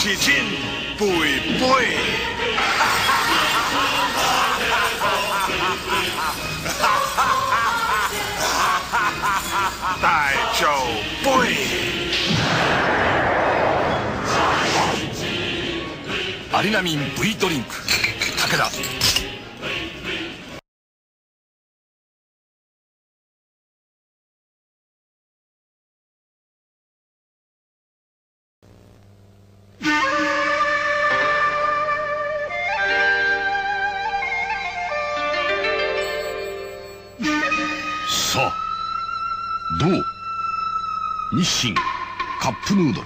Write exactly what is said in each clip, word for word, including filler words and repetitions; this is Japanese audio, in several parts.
起劲肥肥。大丈夫。 アリナミン V ドリンク武田。さあどう？日清カップヌードル。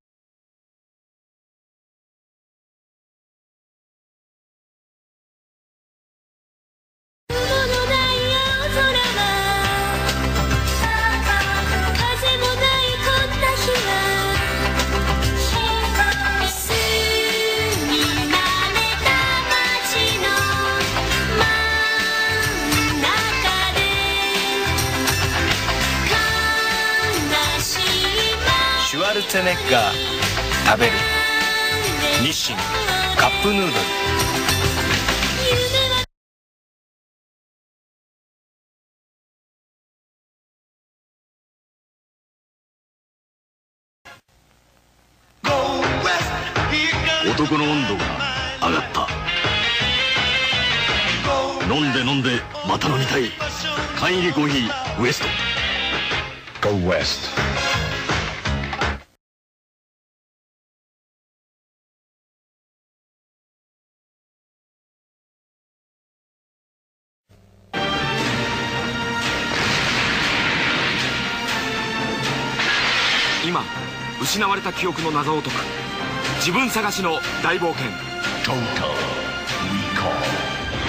シュワルツェネッガー食べる日清カップヌードル。 男の温度が上がった。飲んで飲んでまた飲みたい缶入りコーヒーウエスト。 Go West。 今失われた記憶の謎を解く自分探しの大冒険。 トータルリコール。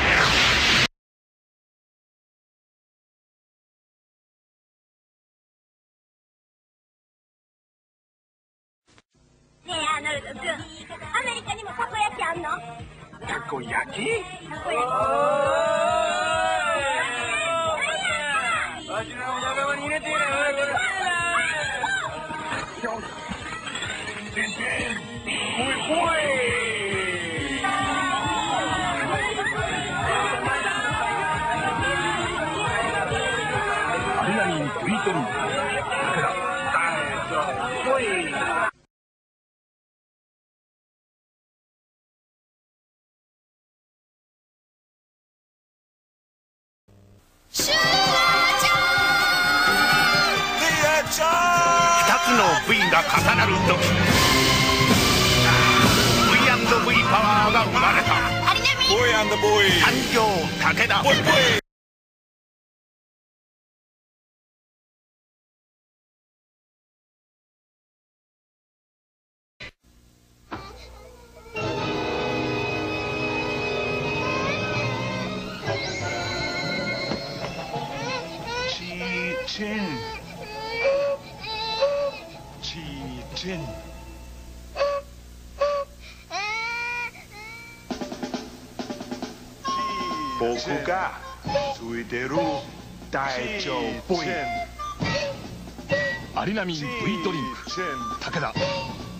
ねえアーノルド君、アメリカにもたこ焼きあんの？ たこ焼き？ たこ焼き。 わしらお鍋に入れていない。 アリナミン V ドリンク武田。 二つの V が重なる時 ブイアンドブイ パワーが生まれた。誕生武田。チチンチチン。僕がついてる大丈夫。 アリナミン V ドリンク武田。